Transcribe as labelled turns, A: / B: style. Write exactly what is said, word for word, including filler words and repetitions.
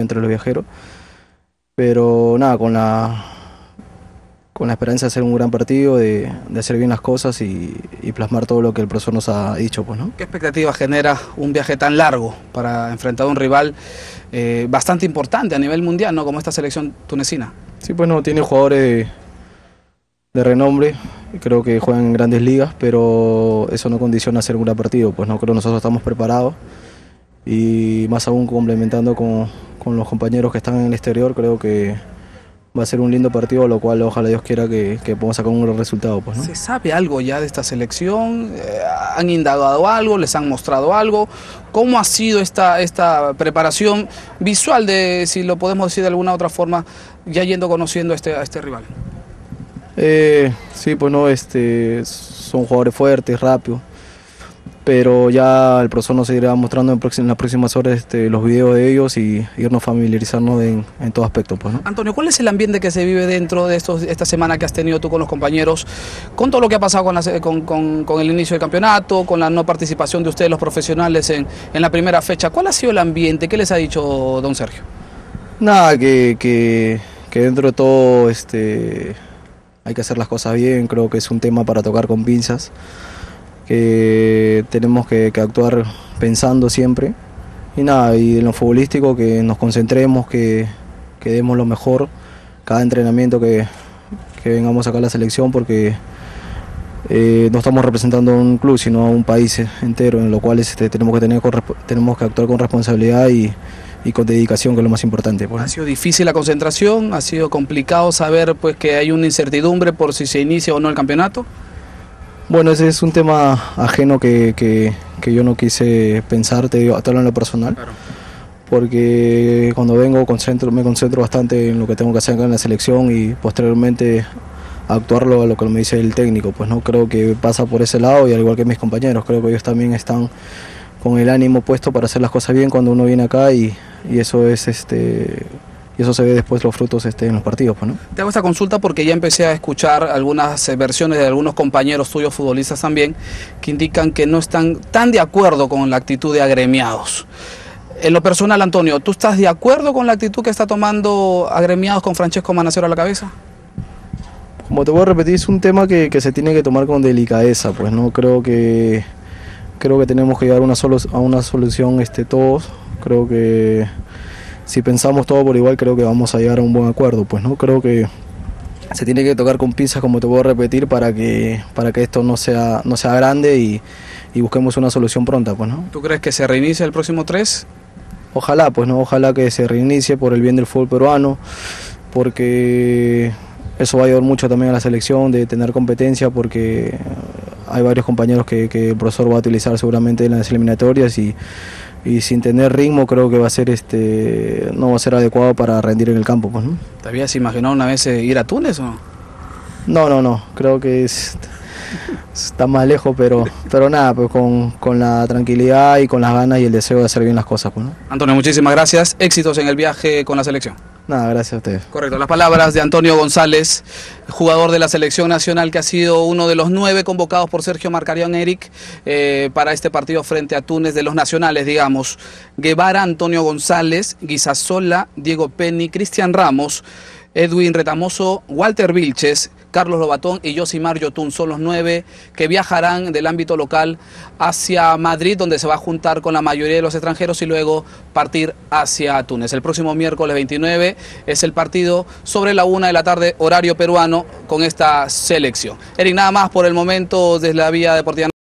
A: entre los viajeros. Pero nada, con la, con la esperanza de hacer un gran partido, de, de hacer bien las cosas y, y plasmar todo lo que el profesor nos ha dicho, pues, ¿no?
B: ¿Qué expectativa genera un viaje tan largo para enfrentar a un rival eh, bastante importante a nivel mundial, ¿no? Como esta selección tunecina?
A: Sí, pues no, tiene jugadores de, de renombre, creo que juegan en grandes ligas, pero eso no condiciona hacer un gran partido, pues no, creo que nosotros estamos preparados y más aún complementando con, con los compañeros que están en el exterior, creo que va a ser un lindo partido, lo cual ojalá Dios quiera que, que podamos sacar un gran resultado, pues, ¿no?
B: ¿Se sabe algo ya de esta selección? Eh, ¿Han indagado algo? ¿Les han mostrado algo? ¿Cómo ha sido esta, esta preparación visual de, si lo podemos decir de alguna otra forma, ya yendo conociendo a este, a este rival?
A: Eh, sí, pues no, este, son jugadores fuertes, rápidos, pero ya el profesor nos irá mostrando en, próxim, en las próximas horas este, los videos de ellos y irnos familiarizarnos en, en todo aspecto, pues, ¿no?
B: Antonio, ¿cuál es el ambiente que se vive dentro de estos, esta semana que has tenido tú con los compañeros, con todo lo que ha pasado con, la, con, con, con el inicio del campeonato, con la no participación de ustedes los profesionales en, en la primera fecha? ¿Cuál ha sido el ambiente? ¿Qué les ha dicho don Sergio?
A: Nada, que, que, que dentro de todo este, hay que hacer las cosas bien, creo que es un tema para tocar con pinzas, que tenemos que, que actuar pensando siempre y nada, y en lo futbolístico que nos concentremos, que, que demos lo mejor cada entrenamiento que, que vengamos acá a la selección, porque eh, no estamos representando a un club sino a un país entero, en lo cual este, tenemos, que tener, tenemos que actuar con responsabilidad y, y con dedicación, que es lo más importante, pues.
B: ¿Ha sido difícil la concentración? ¿Ha sido complicado saber, pues, que hay una incertidumbre por si se inicia o no el campeonato?
A: Bueno, ese es un tema ajeno que, que, que yo no quise pensar, te digo, hasta en lo personal, claro. Porque cuando vengo concentro, me concentro bastante en lo que tengo que hacer acá en la selección y posteriormente actuarlo a lo que me dice el técnico, pues no creo que pasa por ese lado, y al igual que mis compañeros, creo que ellos también están con el ánimo puesto para hacer las cosas bien cuando uno viene acá y, y eso es este... y eso se ve después los frutos este, en los partidos, pues, ¿no?
B: Te hago esta consulta porque ya empecé a escuchar algunas versiones de algunos compañeros tuyos futbolistas también que indican que no están tan de acuerdo con la actitud de agremiados. En lo personal, Antonio, ¿tú estás de acuerdo con la actitud que está tomando agremiados con Francesco Manacero a la cabeza?
A: Como te voy a repetir, es un tema que, que se tiene que tomar con delicadeza, pues no creo que creo que tenemos que llegar a una, solu a una solución este, todos. Creo que si pensamos todo por igual, creo que vamos a llegar a un buen acuerdo, pues no creo que se tiene que tocar con pinzas, como te voy a repetir, para que para que esto no sea no sea grande y, y busquemos una solución pronta, pues, ¿no?
B: ¿Tú crees que se reinicie el próximo tres?
A: Ojalá, pues no, ojalá que se reinicie por el bien del fútbol peruano, porque eso va a ayudar mucho también a la selección de tener competencia, porque hay varios compañeros que, que el profesor va a utilizar seguramente en las eliminatorias y, y sin tener ritmo creo que va a ser este no va a ser adecuado para rendir en el campo, pues, ¿no?
B: ¿Te habías imaginado una vez ir a Túnez o no?
A: No, no, no, creo que es, está más lejos, pero, pero nada, pues con, con la tranquilidad y con las ganas y el deseo de hacer bien las cosas, pues, ¿no?
B: Antonio, muchísimas gracias, éxitos en el viaje con la selección.
A: Nada, gracias a ustedes.
B: Correcto, las palabras de Antonio González, jugador de la selección nacional, que ha sido uno de los nueve convocados por Sergio Marcarión Eric eh, para este partido frente a Túnez, de los nacionales, digamos. Guevara, Antonio González, Guisasola, Diego Penny, Cristian Ramos, Edwin Retamoso, Walter Vilches, Carlos Lobatón y Yosimar Yotun son los nueve que viajarán del ámbito local hacia Madrid, donde se va a juntar con la mayoría de los extranjeros y luego partir hacia Túnez. El próximo miércoles veintinueve es el partido sobre la una de la tarde, horario peruano, con esta selección. Eric, nada más por el momento desde la Vía Deportiva.